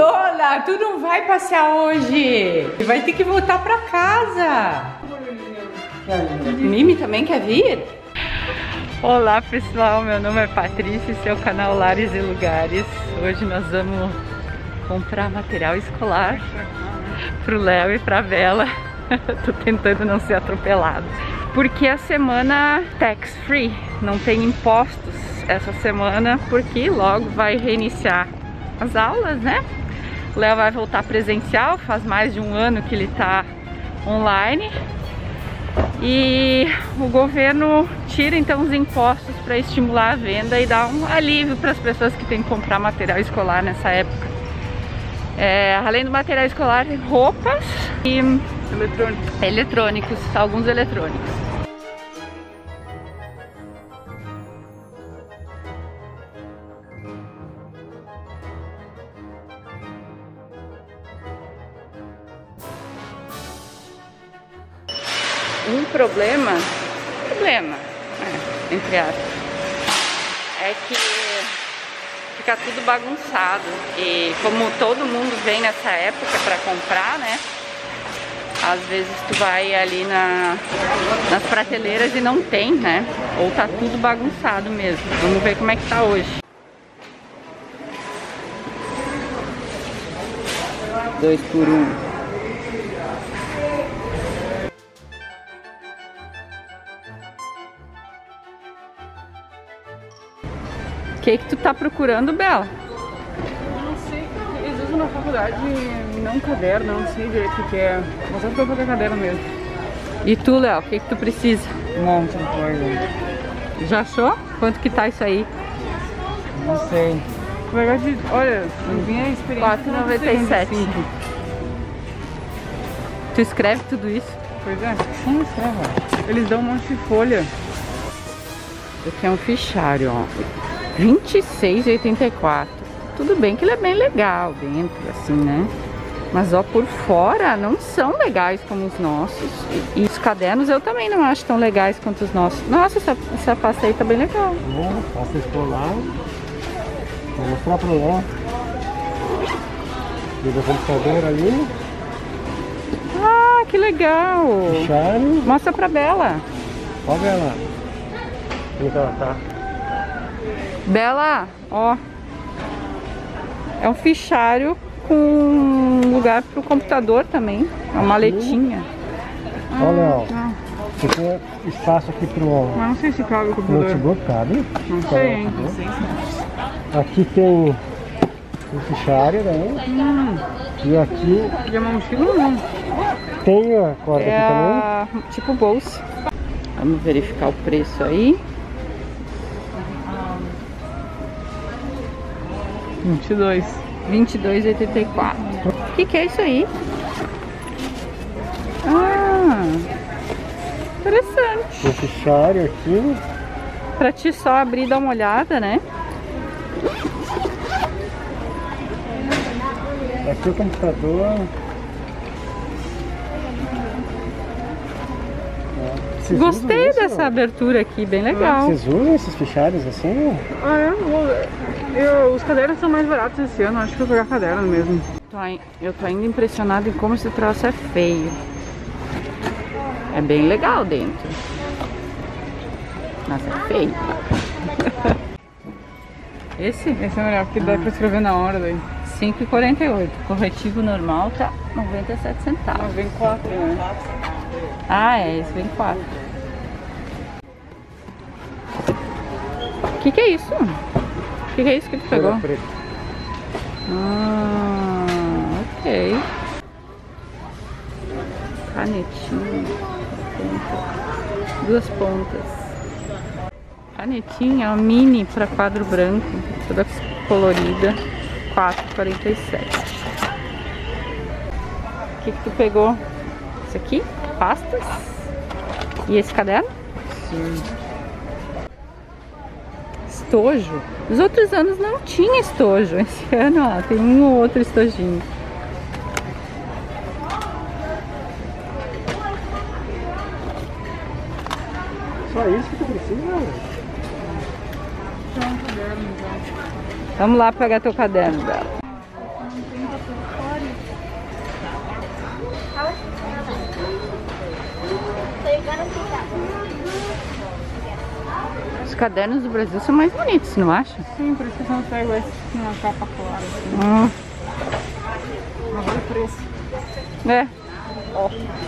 Lola, tu não vai passear hoje. Vai ter que voltar pra casa. Mimi também quer vir? Olá pessoal, meu nome é Patrícia e seu canal Lares e Lugares. Hoje nós vamos comprar material escolar pro Léo e pra Bela. Tô tentando não ser atropelado. Porque a semana tax free, não tem impostos essa semana, porque logo vai reiniciar as aulas, né? O Léo vai voltar presencial, faz mais de um ano que ele tá online. E o governo tira então os impostos para estimular a venda e dar um alívio para as pessoas que têm que comprar material escolar nessa época. Além do material escolar, roupas e eletrônicos, alguns eletrônicos. Um problema, entre aspas, é que fica tudo bagunçado e como todo mundo vem nessa época para comprar, né? Às vezes tu vai ali nas prateleiras e não tem, né? Ou tá tudo bagunçado mesmo. Vamos ver como é que tá hoje. 2 por 1. O que tu tá procurando, Bela? Não sei, eles usam na faculdade não caderno, não sei direito o que é. Mas só pra fazer caderno mesmo. E tu, Léo, o que tu precisa? Um monte de coisa. Já achou? Quanto que tá isso aí? Não sei. Na verdade, olha, minha experiência R$4,97. Tu escreve tudo isso? Pois é, sim, escreve. Eles dão um monte de folha. Aqui é um fichário, ó. R$26,84. Tudo bem que ele é bem legal dentro, assim, né? Mas, ó, por fora não são legais como os nossos. E os cadernos eu também não acho tão legais quanto os nossos. Nossa, essa pasta aí tá bem legal. Pasta escolar. Vou mostrar pra lá. Liga o computador ali. Ah, que legal. Fichário. Mostra pra Bela. Ó, Bela. Como que ela tá? Bela, ó. É um fichário com lugar pro computador também. Uma maletinha. Olha, ó. Você tem espaço aqui pro Mas não sei se cabe o computador. notebook, cabe? Não sei, hein? Aqui tem o fichário, né? E aqui E a mochila não. tem a corda aqui também. Tipo bolsa. Vamos verificar o preço aí. 22,84. O que é isso aí? Ah, interessante. O fichário aqui. Pra ti só abrir e dar uma olhada, né? Aqui o computador. Vocês Gostei usam dessa isso? abertura aqui, bem legal. Vocês usam esses fichários assim? Os cadernos são mais baratos esse ano, acho que eu vou pegar caderno mesmo. Eu tô ainda impressionada em como esse troço é feio. É bem legal dentro. Mas é feio. Esse? Esse é melhor, porque dá pra escrever na hora daí. 5,48. Corretivo normal tá 97 centavos. Vem 4, né? Ah, esse vem 4. O que é isso? O que é isso que tu pegou? Preto. Ah, ok. Canetinha. Duas pontas. Canetinha, ó, mini para quadro branco, toda colorida. 4,47. O que tu pegou? Isso aqui? Pastas? E esse caderno? Sim. Estojo. Os outros anos não tinha estojo. Esse ano, ó, tem um ou outro estojinho. Só isso que tu precisa? Vamos lá pegar teu caderno, Bela. Os cadernos do Brasil são mais bonitos, não acha? Sim, por isso que eu não pego esse que tem uma capa clara. Assim. Mas olha o preço. É. Ó.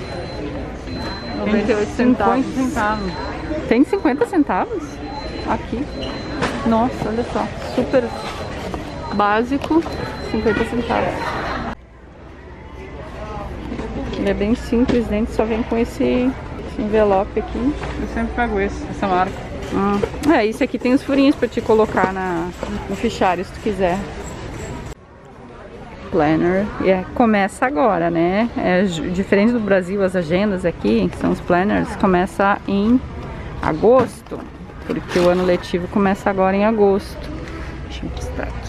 98 centavos. 50 centavos. Tem 50 centavos? Aqui. Nossa, olha só. Super básico, 50 centavos. Ele é bem simples, dentro só vem com esse envelope aqui. Eu sempre pego essa marca. Esse aqui tem os furinhos pra te colocar no fichário se tu quiser. Planner. Começa agora, né? Diferente do Brasil, as agendas aqui, que são os planners, começa em agosto. Porque o ano letivo começa agora em agosto. Deixa eu mostrar aqui.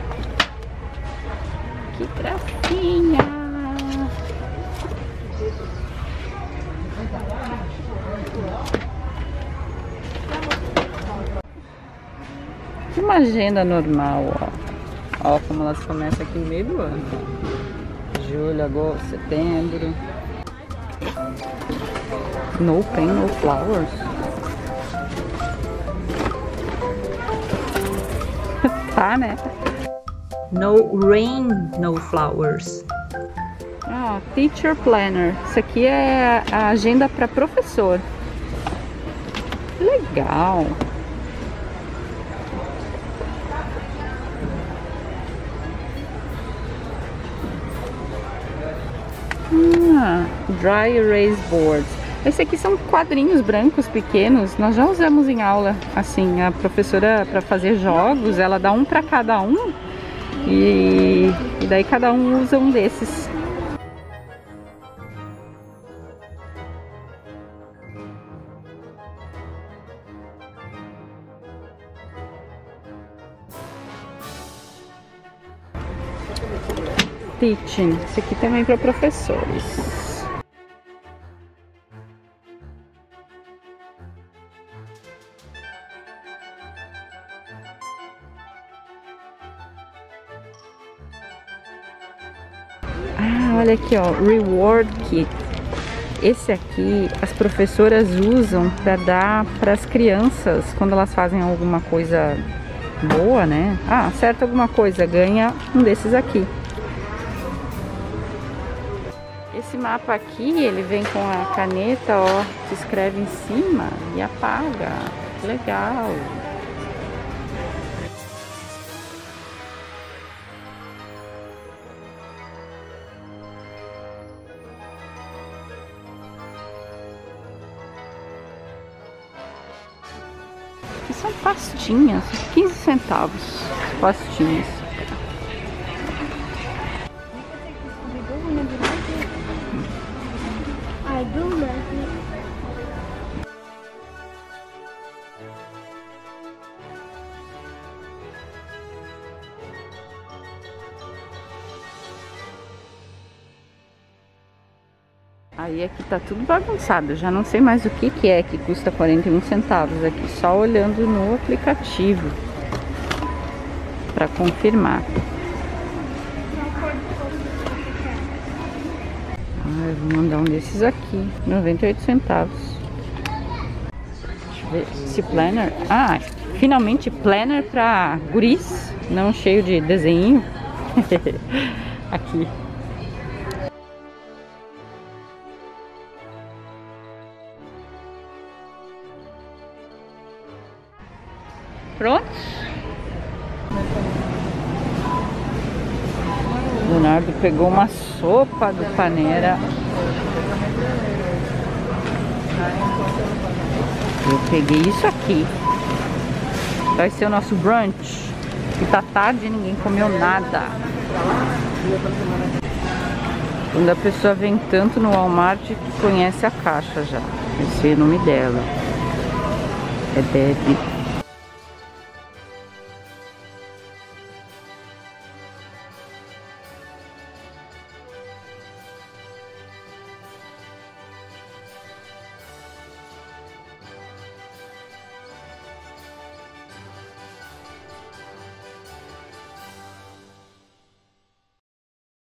Que gracinha! Uma agenda normal, ó. Ó como elas começam aqui no meio do ano. Julho, agosto, setembro. No pain, no flowers. Tá, né? No rain, no flowers. Teacher planner. Isso aqui é a agenda para professor. Legal. Dry erase boards. Esse aqui são quadrinhos brancos pequenos. Nós já usamos em aula. Assim, a professora, para fazer jogos, ela dá um para cada um. E daí cada um usa um desses. Teaching. Esse aqui também para professores. Olha aqui, ó, Reward Kit. Esse aqui as professoras usam para dar para as crianças quando elas fazem alguma coisa boa, né? Acerta alguma coisa, ganha um desses aqui. Esse mapa aqui, ele vem com a caneta, ó, que escreve em cima e apaga. Que legal! Aqui são pastinhas, 15 centavos, pastinhas. Aí aqui tá tudo bagunçado, já não sei mais o que é que custa 41 centavos aqui, só olhando no aplicativo para confirmar. Eu vou mandar um desses aqui, 98 centavos. Deixa eu ver, esse planner, finalmente planner para guris, não cheio de desenho. Aqui. Pronto? Leonardo pegou uma sopa do Panera. Eu peguei isso aqui. Vai ser o nosso brunch. E tá tarde e ninguém comeu nada. Quando a pessoa vem tanto no Walmart que conhece a caixa já. Esse é o nome dela. É Debbie.